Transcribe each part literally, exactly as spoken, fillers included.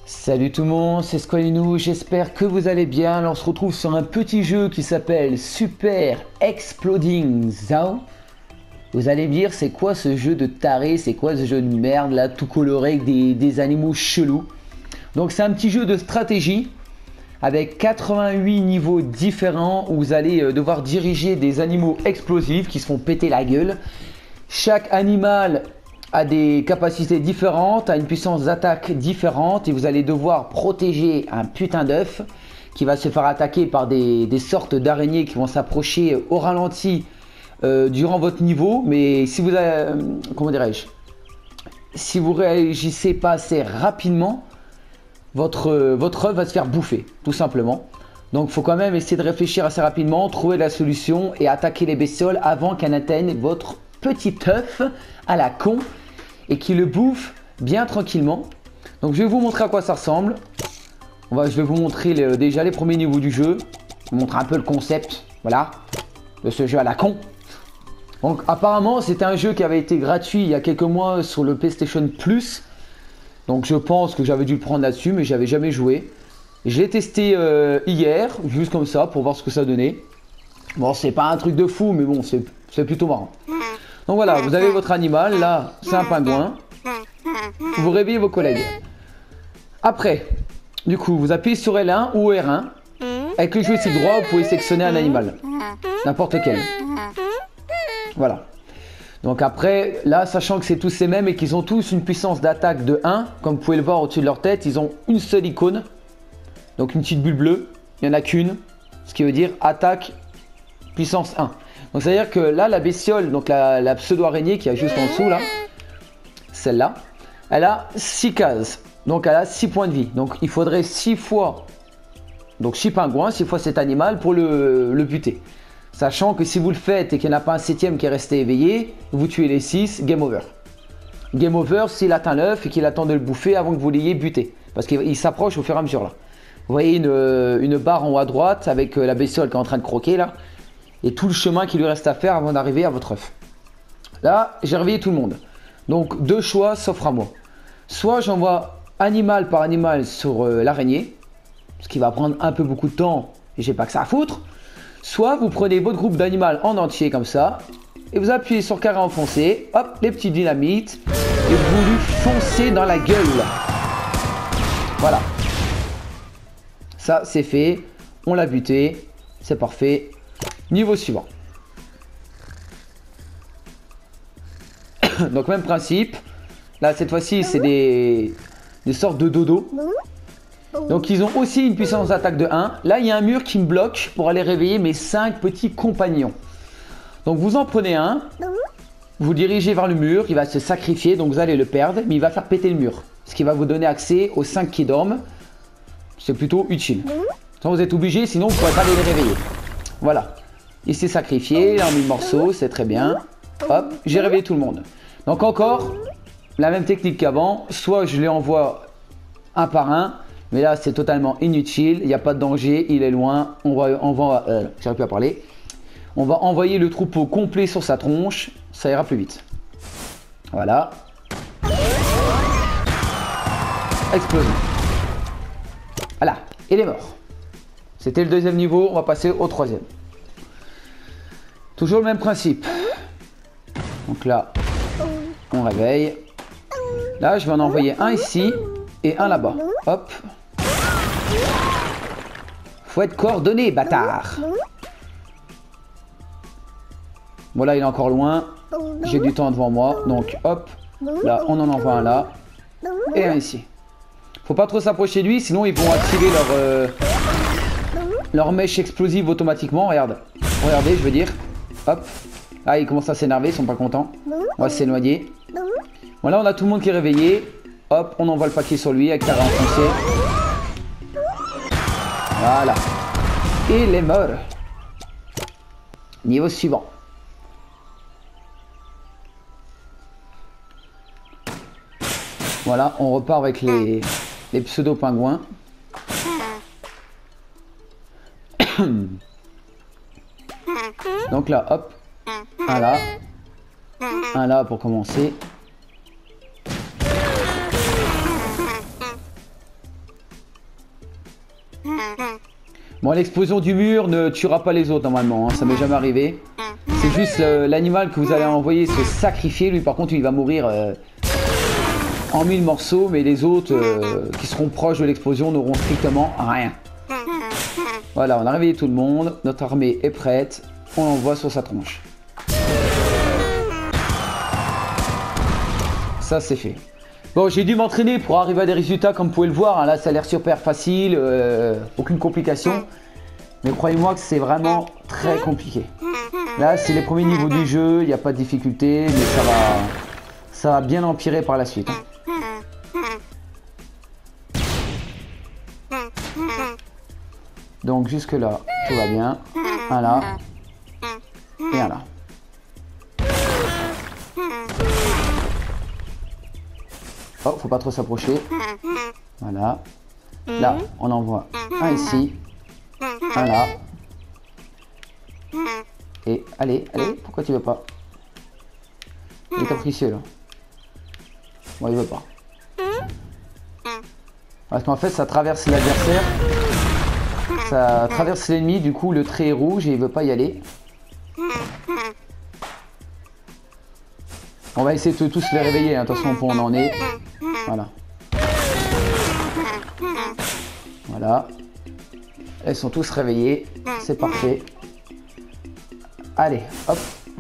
Salut tout le monde, c'est Squalinou, j'espère que vous allez bien. Alors, on se retrouve sur un petit jeu qui s'appelle Super Exploding Zao. Vous allez me dire, c'est quoi ce jeu de taré, c'est quoi ce jeu de merde là, tout coloré avec des, des animaux chelous. Donc c'est un petit jeu de stratégie avec quatre-vingt-huit niveaux différents où vous allez devoir diriger des animaux explosifs qui se font péter la gueule. Chaque animal a des capacités différentes, a une puissance d'attaque différente et vous allez devoir protéger un putain d'œuf qui va se faire attaquer par des, des sortes d'araignées qui vont s'approcher au ralenti euh, durant votre niveau. Mais si vous, euh, comment dirais-je, si vous réagissez pas assez rapidement, votre, euh, votre œuf va se faire bouffer, tout simplement. Donc il faut quand même essayer de réfléchir assez rapidement, trouver la solution et attaquer les bestioles avant qu'elles n'atteignent votre petit œuf à la con et qui le bouffe bien tranquillement. Donc je vais vous montrer à quoi ça ressemble. On va, je vais vous montrer le, déjà les premiers niveaux du jeu. Vous montrer un peu le concept, voilà, de ce jeu à la con. Donc apparemment c'était un jeu qui avait été gratuit il y a quelques mois sur le PlayStation Plus. Donc je pense que j'avais dû le prendre là-dessus, mais j'avais jamais joué. Je l'ai testé euh, hier, juste comme ça, pour voir ce que ça donnait. Bon, c'est pas un truc de fou, mais bon, c'est plutôt marrant. Donc voilà, vous avez votre animal, là, c'est un pingouin. Vous réveillez vos collègues. Après, du coup, vous appuyez sur L un ou R un. Avec le joystick droit, vous pouvez sélectionner un animal. N'importe quel. Voilà. Donc après, là, sachant que c'est tous ces mêmes et qu'ils ont tous une puissance d'attaque de un, comme vous pouvez le voir au-dessus de leur tête, ils ont une seule icône. Donc une petite bulle bleue, il n'y en a qu'une. Ce qui veut dire attaque puissance un. Donc c'est à dire que là la bestiole, donc la, la pseudo-araignée qui est juste en dessous là, celle-là, elle a six cases. Donc elle a six points de vie. Donc il faudrait six fois, donc six pingouins, six fois cet animal pour le, le buter. Sachant que si vous le faites et qu'il n'y en a pas un septième qui est resté éveillé, vous tuez les six, game over. Game over s'il atteint l'œuf et qu'il attend de le bouffer avant que vous l'ayez buté. Parce qu'il s'approche au fur et à mesure là. Vous voyez une, une barre en haut à droite avec la bestiole qui est en train de croquer là. Et tout le chemin qu'il lui reste à faire avant d'arriver à votre œuf. Là, j'ai réveillé tout le monde. Donc, deux choix s'offrent à moi. Soit j'envoie animal par animal sur euh, l'araignée, ce qui va prendre un peu beaucoup de temps et j'ai pas que ça à foutre. Soit vous prenez votre groupe d'animal en entier comme ça, et vous appuyez sur carré enfoncé, hop, les petits dynamites, et vous lui foncez dans la gueule. Voilà. Ça, c'est fait. On l'a buté. C'est parfait. Niveau suivant. Donc même principe. Là cette fois-ci c'est des, des sortes de dodo. Donc ils ont aussi une puissance d'attaque de un. Là il y a un mur qui me bloque pour aller réveiller mes cinq petits compagnons. Donc vous en prenez un. Vous dirigez vers le mur. Il va se sacrifier. Donc vous allez le perdre. Mais il va faire péter le mur. Ce qui va vous donner accès aux cinq qui dorment. C'est plutôt utile. Sans vous êtes obligé. Sinon vous ne pourrez pas les réveiller. Voilà. Il s'est sacrifié, il a mis le morceau, c'est très bien. Hop, j'ai réveillé tout le monde. Donc encore, la même technique qu'avant. Soit je les envoie un par un, mais là c'est totalement inutile. Il n'y a pas de danger, il est loin. On va, on va, euh, j'arrive plus à parler. On va envoyer le troupeau complet sur sa tronche. Ça ira plus vite. Voilà. Explosion. Voilà, il est mort. C'était le deuxième niveau, on va passer au troisième. Toujours le même principe. Donc là, on réveille. Là, je vais en envoyer un ici et un là-bas. Hop. Faut être coordonné, bâtard. Bon, là, il est encore loin. J'ai du temps devant moi. Donc, hop. Là, on en envoie un là. Et un ici. Faut pas trop s'approcher de lui, sinon ils vont activer leur, euh, leur mèche explosive automatiquement. Regarde. Regardez, je veux dire. Hop. Ah, ils commencent à s'énerver, ils sont pas contents. On va s'éloigner. Voilà, on a tout le monde qui est réveillé. Hop, on envoie le paquet sur lui avec carré enfoncé. Voilà. Il est mort. Niveau suivant. Voilà, on repart avec les, les pseudo-pingouins. Donc là, hop, un là, un là pour commencer. Bon, l'explosion du mur ne tuera pas les autres normalement, hein, ça m'est jamais arrivé. C'est juste l'animal que vous allez envoyer se sacrifier. Lui par contre il va mourir euh, en mille morceaux, mais les autres euh, qui seront proches de l'explosion n'auront strictement rien. Voilà, on a réveillé tout le monde, notre armée est prête, on l'envoie sur sa tronche. Ça c'est fait. Bon, j'ai dû m'entraîner pour arriver à des résultats comme vous pouvez le voir, hein. Là ça a l'air super facile, euh, aucune complication. Mais croyez-moi que c'est vraiment très compliqué. Là c'est les premiers niveaux du jeu, il n'y a pas de difficulté, mais ça va, ça va bien empirer par la suite. Hein. Donc jusque là, tout va bien. Un là. Et un là. Oh, faut pas trop s'approcher. Voilà. Là, on envoie un ici. Un là. Et allez, allez, pourquoi tu veux pas? Il est capricieux là. Bon, il veut pas. Parce qu'en fait, ça traverse l'adversaire. Ça traverse l'ennemi, du coup le trait est rouge et il veut pas y aller. On va essayer de tous les réveiller, hein. Attention pour on en est. Voilà. Voilà. Elles sont tous réveillées. C'est parfait. Allez, hop.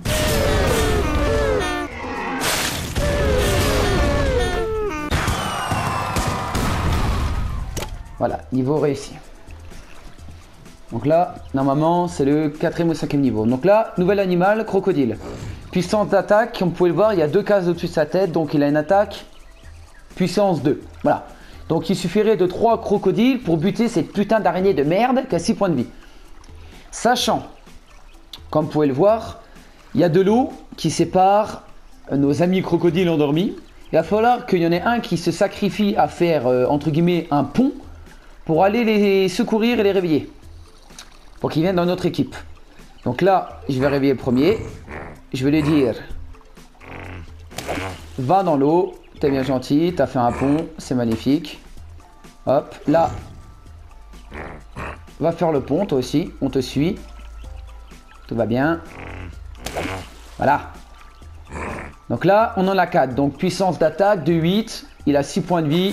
Voilà, niveau réussi. Donc là, normalement, c'est le quatrième ou cinquième niveau. Donc là, nouvel animal, crocodile. Puissance d'attaque, comme vous pouvez le voir, il y a deux cases au-dessus de sa tête. Donc il a une attaque, puissance deux. Voilà. Donc il suffirait de trois crocodiles pour buter cette putain d'araignée de merde qui a six points de vie. Sachant, comme vous pouvez le voir, il y a de l'eau qui sépare nos amis crocodiles endormis. Il va falloir qu'il y en ait un qui se sacrifie à faire, euh, entre guillemets, un pont pour aller les secourir et les réveiller. Pour qu'ils viennent dans notre équipe. Donc là, je vais réveiller le premier. Je vais lui dire, va dans l'eau, t'es bien gentil, t'as fait un pont, c'est magnifique. Hop, là, va faire le pont, toi aussi, on te suit. Tout va bien. Voilà. Donc là, on en a quatre. Donc puissance d'attaque de huit, il a six points de vie.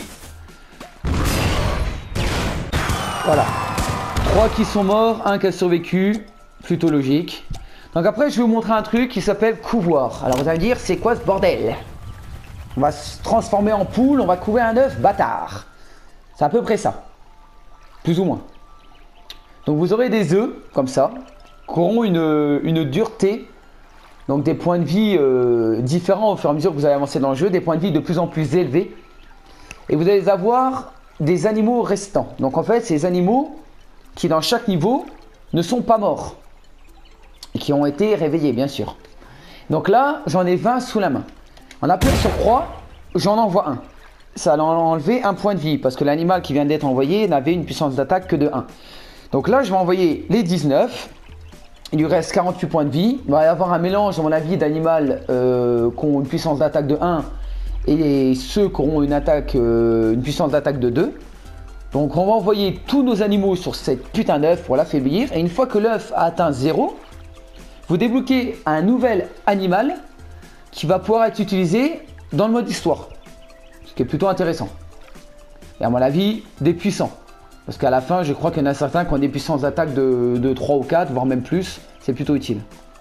Voilà. trois qui sont morts, un qui a survécu. Plutôt logique. Donc après, je vais vous montrer un truc qui s'appelle couvoir. Alors vous allez me dire, c'est quoi ce bordel? On va se transformer en poule, on va couver un œuf, bâtard. C'est à peu près ça. Plus ou moins. Donc vous aurez des œufs, comme ça, qui auront une, une dureté. Donc des points de vie euh, différents au fur et à mesure que vous allez avancer dans le jeu. Des points de vie de plus en plus élevés. Et vous allez avoir des animaux restants. Donc en fait, ces animaux qui dans chaque niveau ne sont pas morts. Et qui ont été réveillés, bien sûr. Donc là, j'en ai vingt sous la main. En appuyant sur croix, j'en envoie un. Ça a enlevé un point de vie, parce que l'animal qui vient d'être envoyé n'avait une puissance d'attaque que de un. Donc là, je vais envoyer les dix-neuf. Il lui reste quarante-huit points de vie. Il va y avoir un mélange, à mon avis, d'animal euh, qui ont une puissance d'attaque de un et ceux qui auront une, attaque, euh, une puissance d'attaque de deux. Donc on va envoyer tous nos animaux sur cette putain d'œuf pour l'affaiblir. Et une fois que l'œuf a atteint zéro, vous débloquez un nouvel animal qui va pouvoir être utilisé dans le mode histoire. Ce qui est plutôt intéressant. Et à mon avis, des puissants. Parce qu'à la fin, je crois qu'il y en a certains qui ont des puissances d'attaque de, de trois ou quatre, voire même plus. C'est plutôt utile.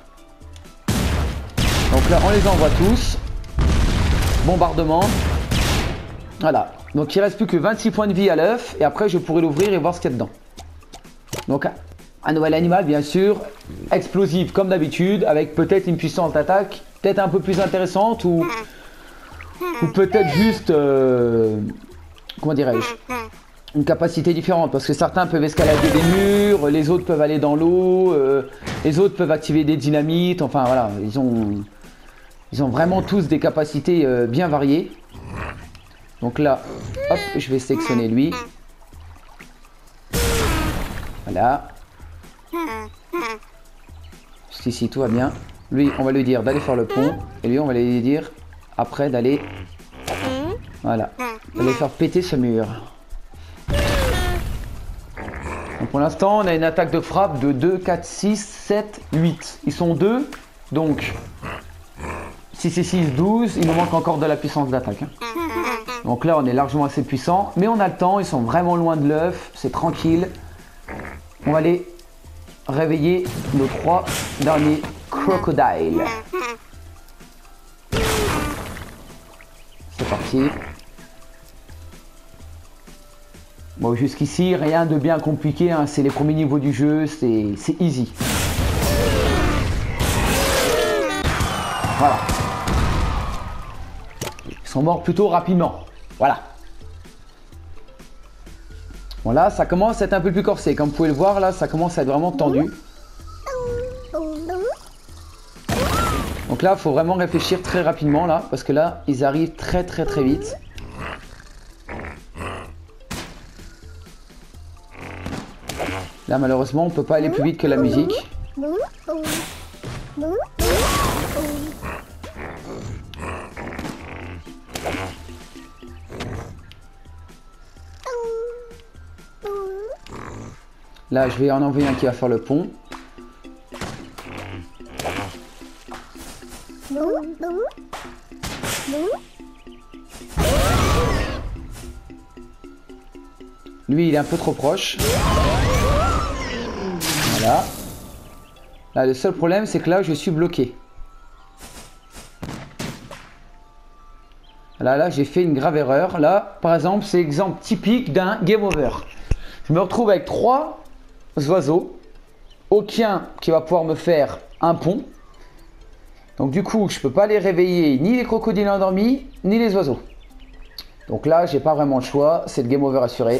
Donc là, on les envoie tous. Bombardement. Voilà. Donc il ne reste plus que vingt-six points de vie à l'œuf. Et après, je pourrai l'ouvrir et voir ce qu'il y a dedans. Donc un nouvel animal, bien sûr. Explosif comme d'habitude. Avec peut-être une puissance d'attaque peut-être un peu plus intéressante. Ou, ou peut-être juste... Euh, comment dirais-je, une capacité différente, parce que certains peuvent escalader des murs, les autres peuvent aller dans l'eau, euh, les autres peuvent activer des dynamites, enfin voilà, ils ont, ils ont vraiment tous des capacités euh, bien variées. Donc là, hop, je vais sélectionner lui. Voilà. Jusqu'ici tout va bien. Lui, on va lui dire d'aller faire le pont, et lui, on va lui dire après d'aller, voilà, d'aller faire péter ce mur. Donc pour l'instant, on a une attaque de frappe de deux, quatre, six, sept, huit. Ils sont deux, donc six et six, douze. Il nous manque encore de la puissance d'attaque. Hein. Donc là, on est largement assez puissant. Mais on a le temps, ils sont vraiment loin de l'œuf. C'est tranquille. On va aller réveiller nos trois derniers crocodiles. C'est parti. Bon, jusqu'ici, rien de bien compliqué. Hein. C'est les premiers niveaux du jeu. C'est easy. Voilà. Ils sont morts plutôt rapidement. Voilà. Bon là, ça commence à être un peu plus corsé. Comme vous pouvez le voir, là, ça commence à être vraiment tendu. Donc là, il faut vraiment réfléchir très rapidement, là. Parce que là, ils arrivent très très très vite. Là, malheureusement, on ne peut pas aller plus vite que la musique. Là, je vais en envoyer un qui va faire le pont. Lui, il est un peu trop proche. Voilà. Là, le seul problème, c'est que là, je suis bloqué. Là, là, j'ai fait une grave erreur. Là, par exemple, c'est l'exemple typique d'un game over. Je me retrouve avec trois oiseaux. Aucun qui va pouvoir me faire un pont. Donc, du coup, je ne peux pas les réveiller ni les crocodiles endormis, ni les oiseaux. Donc là, j'ai pas vraiment le choix. C'est le game over assuré.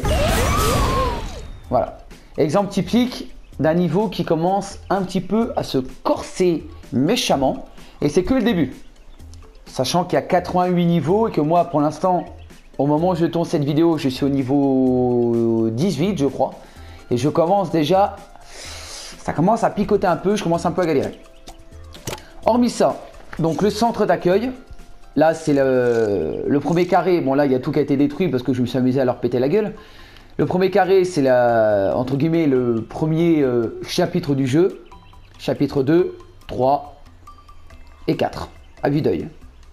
Voilà. Exemple typique d'un niveau qui commence un petit peu à se corser méchamment. Et c'est que le début. Sachant qu'il y a quatre-vingt-huit niveaux et que moi, pour l'instant, au moment où je tourne cette vidéo, je suis au niveau dix-huit, je crois. Et je commence déjà... Ça commence à picoter un peu, je commence un peu à galérer. Hormis ça, donc le centre d'accueil. Là, c'est le, le premier carré. Bon, là, il y a tout qui a été détruit parce que je me suis amusé à leur péter la gueule. Le premier carré, c'est la, entre guillemets, le premier euh, chapitre du jeu. Chapitre deux, trois et quatre, à vue d'œil.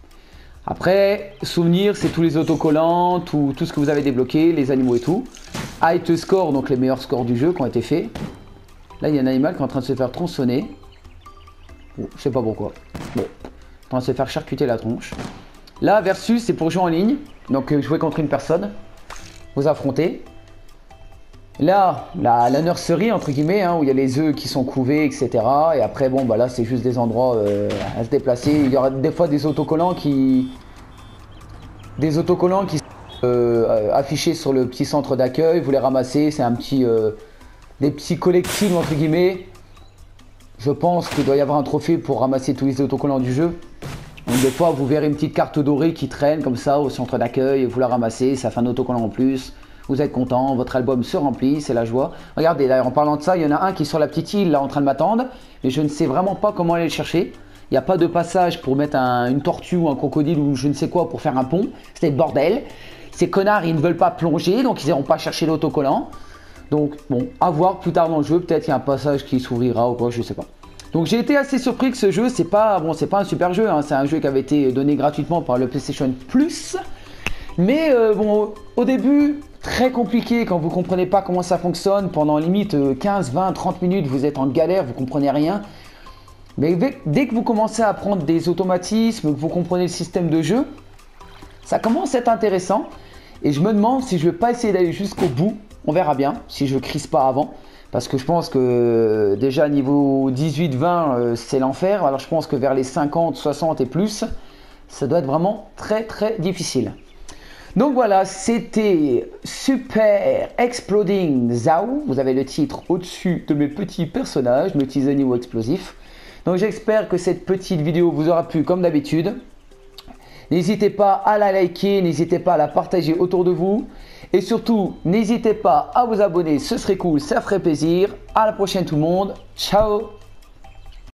Après, souvenir, c'est tous les autocollants, tout, tout ce que vous avez débloqué, les animaux et tout. Height score, donc les meilleurs scores du jeu qui ont été faits. Là, il y a un animal qui est en train de se faire tronçonner. Bon, je sais pas pourquoi. Bon, en train de se faire charcuter la tronche. Là, versus, c'est pour jouer en ligne. Donc, euh, jouer contre une personne. Vous affrontez. Là, la, la nurserie, entre guillemets, hein, où il y a les œufs qui sont couvés, et cetera. Et après, bon, bah là, c'est juste des endroits euh, à se déplacer. Il y aura des fois des autocollants qui... Des autocollants qui sont euh, affichés sur le petit centre d'accueil. Vous les ramassez, c'est un petit... Euh, des petits collectibles, entre guillemets. Je pense qu'il doit y avoir un trophée pour ramasser tous les autocollants du jeu. Donc des fois, vous verrez une petite carte dorée qui traîne comme ça au centre d'accueil. Vous la ramassez, ça fait un autocollant en plus. Vous êtes content, votre album se remplit, c'est la joie. Regardez, d'ailleurs, en parlant de ça, il y en a un qui est sur la petite île, là, en train de m'attendre. Mais je ne sais vraiment pas comment aller le chercher. Il n'y a pas de passage pour mettre un, une tortue ou un crocodile ou je ne sais quoi pour faire un pont. C'était le bordel. Ces connards, ils ne veulent pas plonger, donc ils n'iront pas chercher l'autocollant. Donc, bon, à voir plus tard dans le jeu. Peut-être qu'il y a un passage qui s'ouvrira ou quoi, je ne sais pas. Donc, j'ai été assez surpris que ce jeu, c'est pas, bon, c'est pas un super jeu. Hein, c'est un jeu qui avait été donné gratuitement par le PlayStation Plus. Mais, euh, bon, au début... Très compliqué quand vous ne comprenez pas comment ça fonctionne. Pendant limite quinze, vingt, trente minutes, vous êtes en galère, vous ne comprenez rien. Mais dès que vous commencez à apprendre des automatismes, que vous comprenez le système de jeu, ça commence à être intéressant. Et je me demande si je ne vais pas essayer d'aller jusqu'au bout. On verra bien si je ne crise pas avant. Parce que je pense que déjà niveau dix-huit vingt, c'est l'enfer. Alors je pense que vers les cinquante, soixante et plus, ça doit être vraiment très très difficile. Donc voilà, c'était Super Exploding Zao. Vous avez le titre au-dessus de mes petits personnages, mes petits animaux explosifs. Donc j'espère que cette petite vidéo vous aura plu comme d'habitude. N'hésitez pas à la liker, n'hésitez pas à la partager autour de vous. Et surtout, n'hésitez pas à vous abonner, ce serait cool, ça ferait plaisir. À la prochaine tout le monde, ciao!